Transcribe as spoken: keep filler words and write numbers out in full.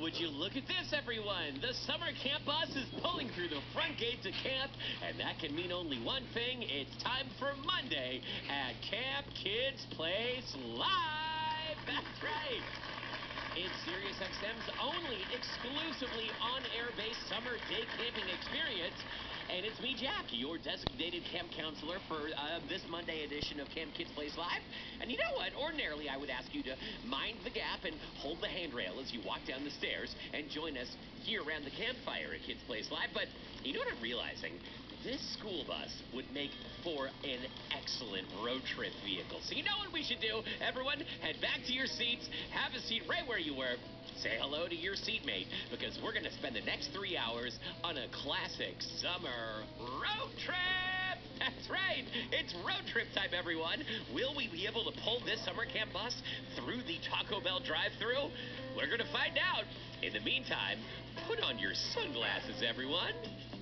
Would you look at this, everyone? The summer camp bus is pulling through the front gates of camp, and that can mean only one thing. It's time for Monday at Camp Kids Place Live. That's right. It's SiriusXM's only exclusively on-air-based summer day camping experience. And it's me, Jack, your designated camp counselor for uh, this Monday edition of Camp Kids Place Live. And you know what? Ordinarily, I would ask you to mind the gap and hold the handrail as you walk down the stairs and join us here around the campfire at Kids Place Live. But you know what I'm realizing? This school bus would make for an excellent road trip vehicle. So you know what we should do? Everyone, head back to your seats, have a seat right where you were. Say hello to your seatmate, because we're going to spend the next three hours on a classic summer road trip. That's right. It's road trip time, everyone. Will we be able to pull this summer camp bus through the Taco Bell drive-thru? We're going to find out. In the meantime, put on your sunglasses, everyone.